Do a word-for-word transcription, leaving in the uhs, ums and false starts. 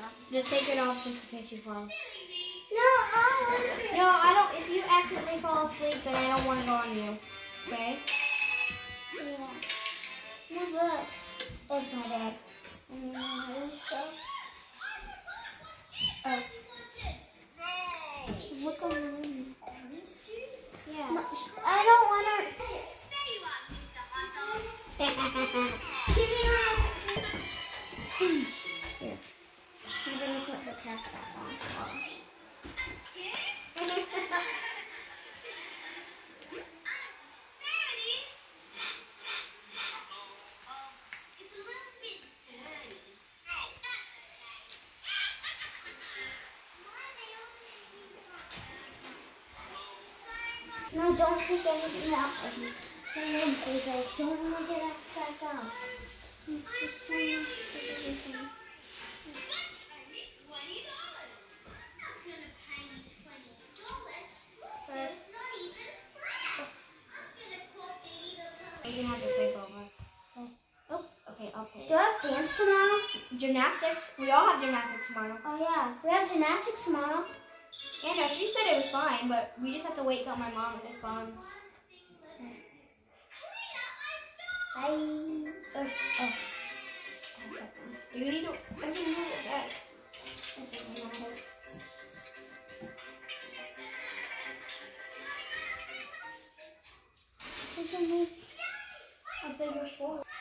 Just take it off just in case you fall. No, I No, I don't. If you accidentally fall asleep, then I don't want to go on you. Okay? Yeah. Who's that? That's my dad. Mm, so. Oh. Look on the room. Yeah. No, I don't want to. Give me your. Here. I'm going to put the cast back on. No, don't take anything out of me. My name is like, don't want to get it back out. Just trying to get everything. Sir. You can have the sleepover. Okay. Oh, okay, I'll pay. Do I have dance tomorrow? Gymnastics? We all have gymnastics tomorrow. Oh yeah, we have gymnastics tomorrow. Yeah, no, she said it was fine, but we just have to wait till my mom responds. Bye. Oh, oh. Do you need to? I can move it back. This is my house. We can make a bigger floor.